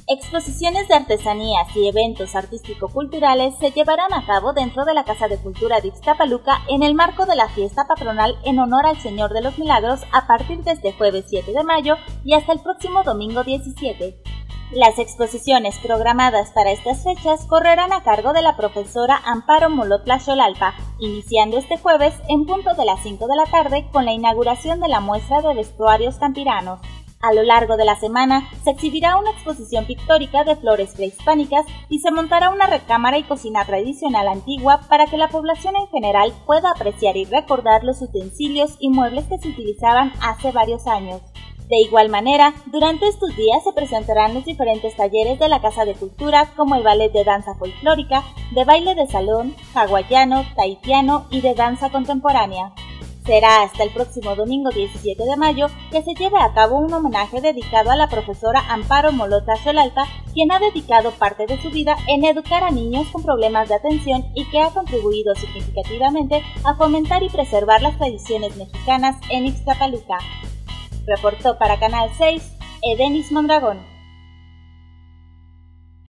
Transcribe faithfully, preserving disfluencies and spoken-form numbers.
Exposiciones de artesanías y eventos artístico-culturales se llevarán a cabo dentro de la Casa de Cultura de Ixtapaluca en el marco de la fiesta patronal en honor al Señor de los Milagros a partir de este jueves siete de mayo y hasta el próximo domingo diecisiete. Las exposiciones programadas para estas fechas correrán a cargo de la profesora Amparo Molotla Xolalpa, iniciando este jueves en punto de las cinco de la tarde con la inauguración de la muestra de vestuarios campiranos. A lo largo de la semana se exhibirá una exposición pictórica de flores prehispánicas y se montará una recámara y cocina tradicional antigua para que la población en general pueda apreciar y recordar los utensilios y muebles que se utilizaban hace varios años. De igual manera, durante estos días se presentarán los diferentes talleres de la Casa de Cultura como el ballet de danza folclórica, de baile de salón, hawaiano, tahitiano y de danza contemporánea. Será hasta el próximo domingo diecisiete de mayo que se lleve a cabo un homenaje dedicado a la profesora Amparo Molotla Xolalpa, quien ha dedicado parte de su vida en educar a niños con problemas de atención y que ha contribuido significativamente a fomentar y preservar las tradiciones mexicanas en Ixtapaluca. Reportó para Canal seis, Edenis Mondragón.